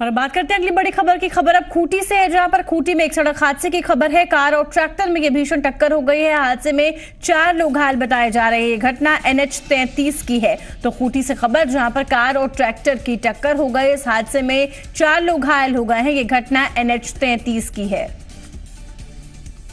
और बात करते हैं अगली बड़ी खबर की। खबर अब खूंटी से है, जहां पर खूंटी में एक सड़क हादसे की खबर है। कार और ट्रैक्टर में ये भीषण टक्कर हो गई है। हादसे में 4 लोग घायल बताए जा रहे हैं। ये घटना NH 33 की है। तो खूंटी से खबर, जहां पर कार और ट्रैक्टर की टक्कर हो गई। इस हादसे में 4 लोग घायल हो गए हैं। ये घटना NH 33 की है।